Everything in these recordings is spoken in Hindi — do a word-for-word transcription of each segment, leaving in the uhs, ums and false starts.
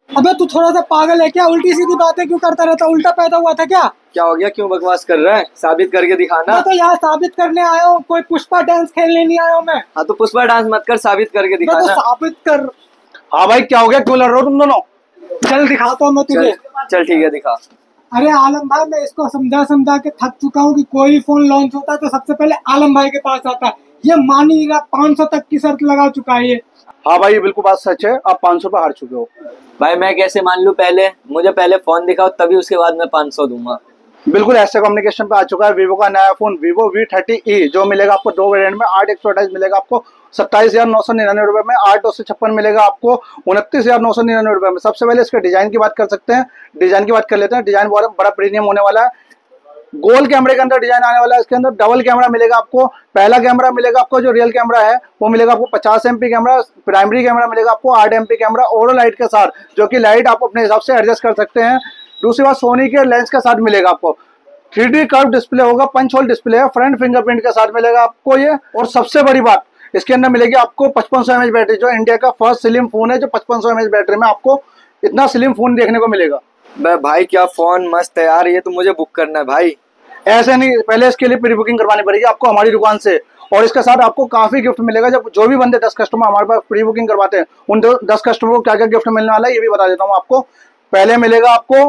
अबे तू थोड़ा सा पागल है क्या? उल्टी सीधी बातें क्यों करता रहता? उल्टा पैदा हुआ था क्या? क्या हो गया, क्यों बकवास कर रहा है? साबित करके दिखाना। मैं तो यहाँ साबित करने आया हूँ, कोई पुष्पा डांस खेलने नहीं आया हूँ मैं। हाँ तो पुष्पा डांस मत कर, साबित करके दिखाना। मैं तो साबित कर। हाँ भाई क्या हो गया, क्यों लड़ रहे हो तुम दोनों? चल दिखाता हूँ मैं तुझे। चल, चल ठीक है दिखा। अरे आलम भाई, मैं इसको समझा समझा के थक चुका हूँ कि कोई भी फोन लॉन्च होता है तो सबसे पहले आलम भाई के पास आता है। ये मान ही रहा, पाँच सौ तक की शर्त लगा चुका है ये। हाँ भाई ये बिल्कुल बात सच है, आप पाँच सौ रुपये हार चुके हो। भाई मैं कैसे मान लूं? पहले मुझे पहले फोन दिखाओ, तभी उसके बाद मैं पाँच सौ दूंगा। बिल्कुल ऐसे कम्युनिकेशन पे आ चुका है वीवो का नया phone Vivo V thirty E, जो मिलेगा आपको दो वेरिएंट में। आठ एक सौ अट्ठाईस मिलेगा आपको सत्ताईस हजार नौ सौ निन्यानवे रुपए में। आठ दो सौ छप्पन मिलेगा आपको उनतीस हजार नौ सौ निन्यानवे रुपए में। सबसे पहले इसके डिजाइन की बात कर सकते हैं, डिजाइन की बात कर लेते हैं। डिजाइन बहुत बड़ा प्रीमियम होने वाला है। गोल कैमरे के अंदर डिजाइन आने वाला है। इसके अंदर डबल कैमरा मिलेगा आपको। पहला कैमरा मिलेगा आपको जो रियल कैमरा है वो मिलेगा आपको पचास M P camera. Primary camera मिलेगा आपको आठ M P camera overall light के साथ, जो कि लाइट आप अपने हिसाब से एडजस्ट कर सकते हैं। दूसरी बात, सोनी के लेंस के साथ मिलेगा आपको। थ्री डी कर्व डिस्प्ले होगा, पंच होल डिस्प्ले है, फ्रंट फिंगरप्रिंट के साथ मिलेगा आपको ये। और सबसे बड़ी बात, इसके अंदर मिलेगी आपको पचपन सौ एम एच बैटरी, जो इंडिया का फर्स्ट स्लिम फोन है जो पचपन सौ एम एच बैटरी में आपको इतना स्लिम फोन देखने को मिलेगा। भाई क्या फोन मस्त है यार, ये तो मुझे बुक करना है भाई। ऐसे नहीं, पहले इसके लिए प्री बुकिंग करवानी पड़ेगी आपको हमारी दुकान से। और इसके साथ आपको काफी गिफ्ट मिलेगा। जब जो भी बंदे दस कस्टमर हमारे पास प्री बुकिंग करवाते हैं, उन दस कस्टमर को क्या क्या गिफ्ट मिलने वाला है ये भी बता देता हूँ आपको। पहले मिलेगा आपको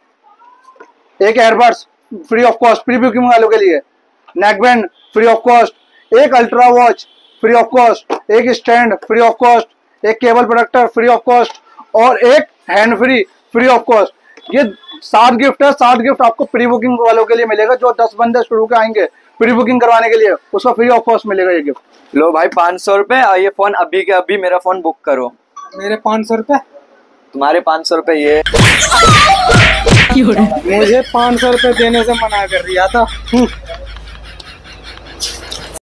एक airbuds free of cost pre booking वालों के लिए, neck band free of cost, एक ultra watch free of cost, एक स्टैंड फ्री ऑफ कॉस्ट, एक cable protector free of cost और एक hand free free of cost. ये सात गिफ्ट है। सात गिफ्ट आपको प्री बुकिंग वालों के लिए मिलेगा। जो दस बंदे शुरू के आएंगे प्री बुकिंग करवाने के लिए, उसका फ्री ऑफ कॉस्ट मिलेगा ये गिफ्ट। लो भाई पाँच सौ रुपए और ये फोन अभी के अभी मेरा फोन बुक करो। मेरे पाँच सौ रुपए, तुम्हारे पाँच सौ रुपए ये। मुझे पाँच सौ रुपए देने से मना कर दिया था।